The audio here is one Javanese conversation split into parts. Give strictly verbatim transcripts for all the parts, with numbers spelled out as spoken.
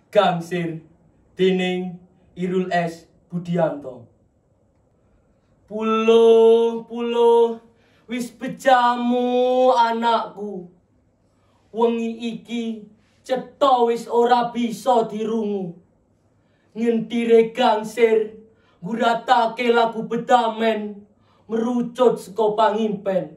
Gangsir dening Irul S. Budianto. Pulo, pulo, wis bejamu anakku. Wengi iki cetha wis ora bisa dirungu. Ngentire gangsir guratake lagu bedamen merucut saka pangimpen.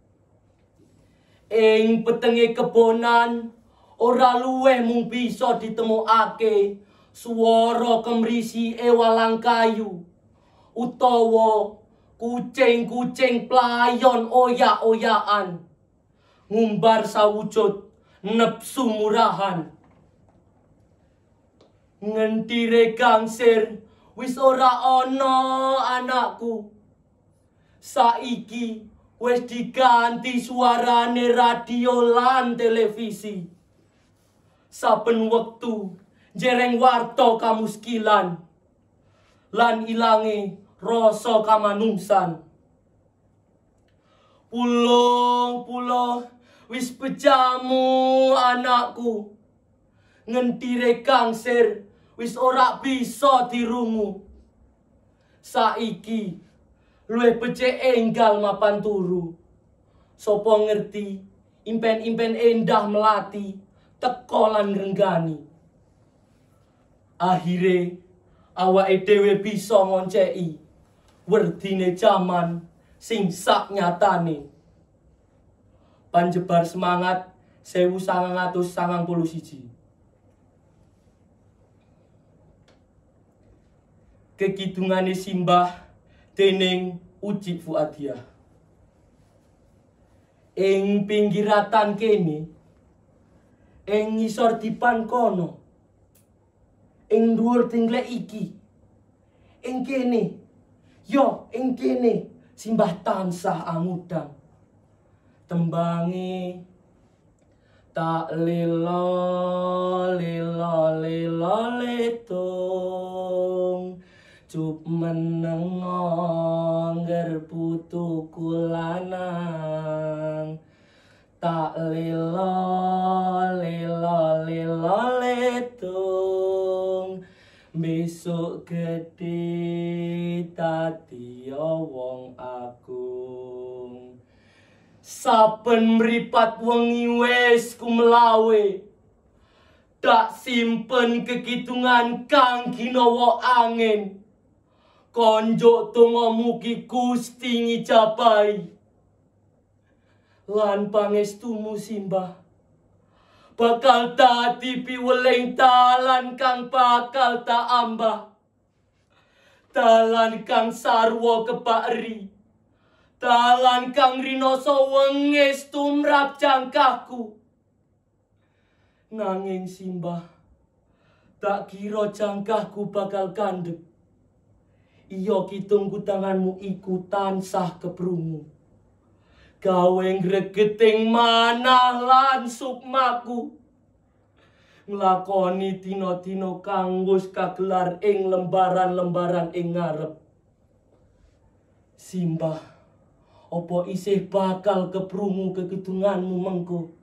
Ing petenge kebonan ora luweh mung bisa ditemokake swara kemrisi e walang kayu utawa kucing-kucing playon oyak-oyakan ngumbar sawujud nepsu murahan. Ngentire gangsir wis ora ana anakku. Saiki wis diganti suarane radio lan televisi. Saben wektu jereng warta kamuskilan lan ilange rasa kamanungsan. Pulo, pulo, wis bejamu anakku. Ngentire gangsir wis ora bisa dirungu. Saiki luwih becik enggal mapan turu. Sopo ngerti impen-impen endah melati teko lan ngrenggani. Akhire awake dhewe bisa ngonceki werdine jaman sing sak nyatane. Panjebar semangat sewu sangang atus sangang puluh siji. Kekidungane simbah dening Uji Fuadiah. Ing pinggiratan kene, ing ngisor dipan kono, ing dhuwur tinglek iki, ing kene, yo ing kene simbah tansah amudang. Tembange tak lilo lilo lilo letung cup menengong gerputu kulanang. Tak lilo lilo lilo letung besok gede tadi wong agung. Saben mripat wengi wis kumelawe tak simpen kekidungan kang ginawa angin. Konjo donga mugi Gusti ngijabahi. Lan pangestumu simbah bakal dadi piweling dalan kang bakal tak ambah. Dalan kang sarwa kebakri, dalan kang rinoso wengis tumrap jangkahku. Nanging simbah tak kira jangkahku bakal kandhek. Iya kitungku tanganmu iku tansah keprungu. Gawe ngregeting manah lan sukmaku. Nglakoni dina-dina kang wis kagelar ing lembaran-lembaran ing ngarep. Simbah, apa isih bakal keprungu kekidunganmu mengko?